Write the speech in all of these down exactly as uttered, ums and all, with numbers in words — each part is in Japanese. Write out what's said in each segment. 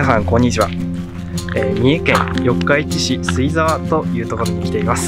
皆さんこんにちは、えー、三重県四日市市水沢というところに来ています。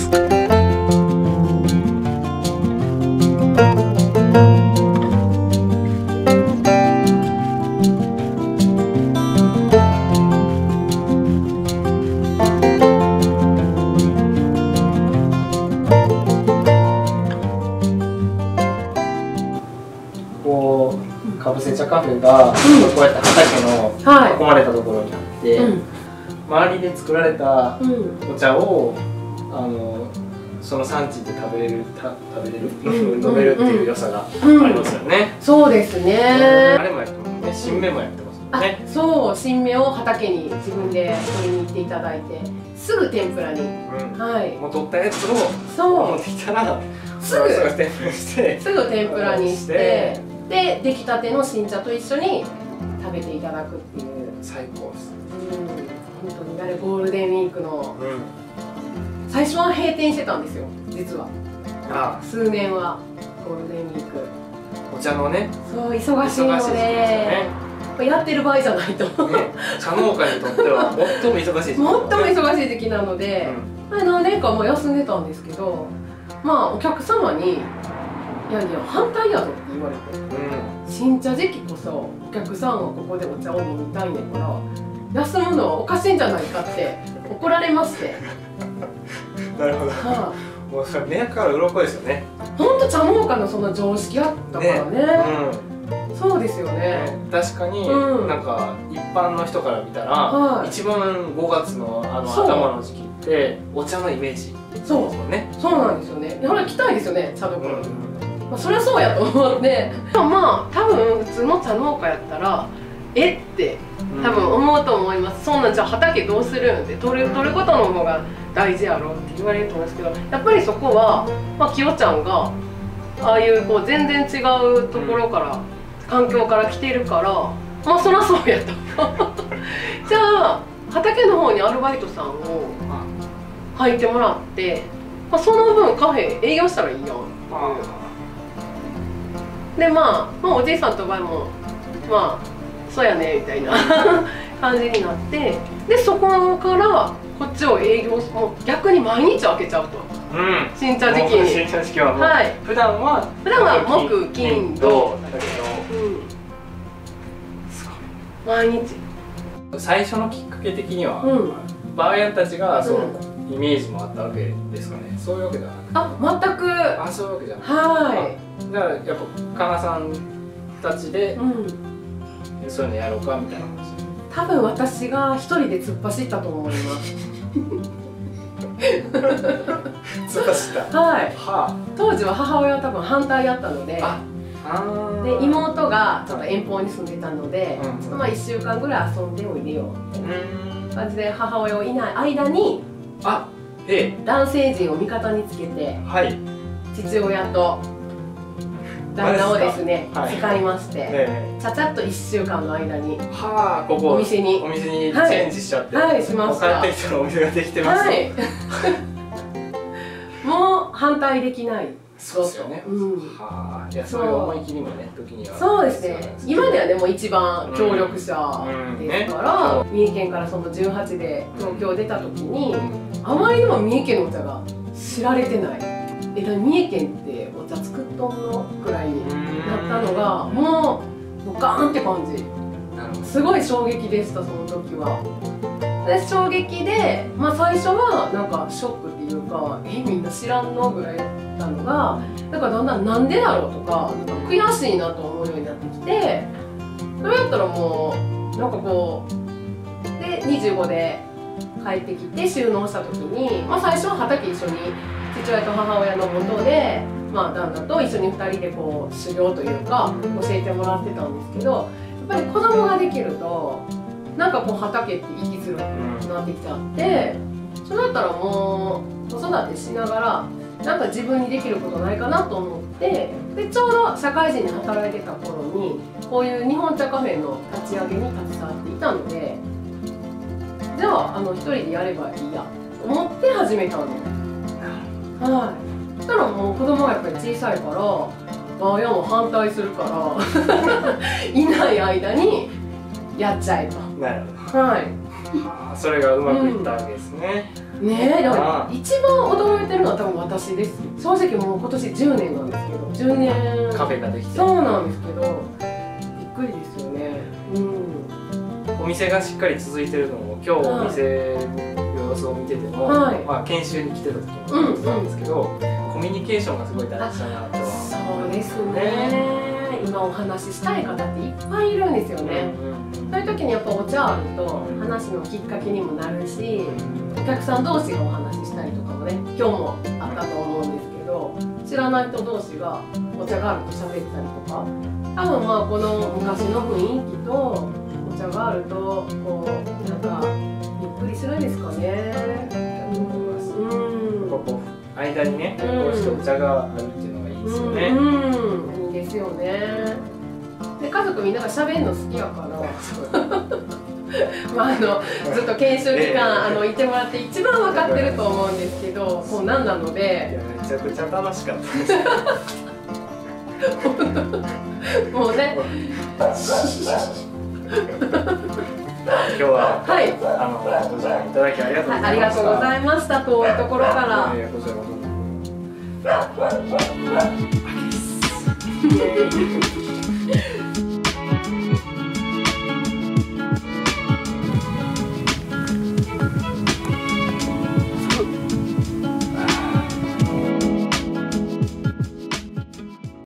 こうかぶせ茶カフェが、うん、こうやって畑の囲まれたところにあって、はい、うん、周りで作られたお茶を、うん、あのその産地で食べれるた食べれる、うん、飲めるっていう良さがありますよね。 うん、そうですね。 あれもやってますね。新芽もやってますもんね。 そう、新芽を畑に自分で取りに行っていただいて、すぐ天ぷらに、うん、はい、 もう取ったやつをそう持ってきたらすぐ天ぷらしてすぐ天ぷらにして、で出来たての新茶と一緒に食べていただくっていう。 最高です。 うん、本当にあれゴールデンウィークの、うん、最初は閉店してたんですよ、実は。ああ、数年はゴールデンウィーク。 お茶のね。 そう、忙しいので、ね、やってる場合じゃないと。ね、 茶農家にとっては最も忙しい時期、ね。 最も忙しい時期なので、うん、何年かもう休んでたんですけど、まあお客様に。いやいや反対やぞって言われて、うん、新茶時期こそお客さんはここでお茶を飲みたいねんから休むのはおかしいんじゃないかって怒られまして。 なるほど、はあ、もうそれ迷惑から鱗ですよね。 ほんと茶農家のその常識あったからね、ね、うん、そうですよね。 確かに、うん、なんか一般の人から見たら、はい、一番ごがつのあの頭の時期ってお茶のイメージ。 そうですよね。そうなんですよね。ほら来たいですよね、茶どころに。まあそりゃそうやと思って、まあ多分普通の茶農家やったらえって多分思うと思います。そんなんじゃあ畑どうするんって取る取ることの方が大事やろって言われると思うんですけど、やっぱりそこはまあきよちゃんがああいうこう全然違うところから環境から来てるから、まあそりゃそうやと。じゃあ畑の方にアルバイトさんを入ってもらって、まあ、その分カフェ営業したらいいやん。で、まあ、まあおじいさんとばもまあそうやねみたいな感じになって、でそこからこっちを営業もう逆に毎日開けちゃうと、うん、新茶時期に。 新茶時期はもう、はい、普段は普段は木金土だけど、うん、すごい毎日。 最初のきっかけ的には、うん、バーヤンたちがその、うんイメージもあったわけですかね。そういうわけではなくて。 あ、全く。 あ、そういうわけじゃない。 はい。 だからやっぱ加賀さんたちで、うん、そういうのやろうかみたいな話。 多分私が一人で突っ走ったと思います。 突っ走った。 はい。はあ、当時は母親は多分反対やったので。あで妹がちょっと遠方に住んでたので、うん、まあいっしゅうかんぐらい遊んでおいでよみたいな感じで母親をいない間にあ、ええ、 男性陣を味方につけて、はい、父親と旦那をですね使いまして、ええ、ちゃちゃっといっしゅうかんの間にはあ、ここお店にお店にチェンジしちゃって、 はい、はい、しました。 帰ってきたらお店ができてます。はい、 もう反対できない。 そうですよね。はあ、いや、そういう思い切りもね、時には。 そうですね。今ではね、もう一番協力者ですから、三重県からそのじゅうはちで東京出た時に、あまりにも三重県のお茶が知られてない。え、だ三重県ってお茶作っとんのくらいになったのが、もう、もうガーンって感じ。すごい衝撃でした、その時は。で、衝撃で、まあ最初はなんかショックっていうか、え、みんな知らんのぐらいたのが、だからだんだんなんでだろうとか、なんか悔しいなと思うようになってきて、それやったらもうなんかこうでにじゅうごで帰ってきて収納した時に、まあ、最初は畑一緒に父親と母親のもとで、まあ、旦那と一緒にふたりでこう修行というか教えてもらってたんですけど、やっぱり子供ができるとなんかこう畑って息づるくなってきちゃって、それだったらもう子育てしながらなんか自分にできることないかなと思って、でちょうど社会人で働いてた頃にこういう日本茶カフェの立ち上げに携わっていたので、じゃああの一人でやればいいやと思って始めたの。はい。そしたらもう子供がやっぱり小さいから親も反対するからいない間にやっちゃえと。 なるほど。 はい。 それがうまくいったわけですね。 うん、ねえ、だから一番驚いてるのは多分私です。正直もう今年じゅうねんなんですけど、じゅうねんカフェができて、 そうなんですけど、びっくりですよね。うん。 お店がしっかり続いてるのも今日お店の様子を見てても、はい、まあ研修に来てた時も思ってたんですけど、うんうん、コミュニケーションがすごい大事だなとは。 そうですね。今お話ししたい方っていっぱいいるんですよね。そういう時にやっぱお茶あると話のきっかけにもなるし、お客さん同士がお話ししたりとかもね、今日もあったと思うんですけど、知らない人同士がお茶があると喋ったりとか、多分まあこの昔の雰囲気とお茶があるとこうなんかゆっくりするんですかね。 うん、ここ間にね、こうしてお茶があるっていうのがいいですよね。 うん、いいですよね。で家族みんなが喋るの好きやからまああのずっと研修期間あのいてもらって一番分かってると思うんですけど、こうなんなので、 いやめちゃくちゃ楽しかったですもうね今日は、 はい、 あのご時間いただきありがとうございました。 ありがとうございました。遠いところから。 いやこちらこそ。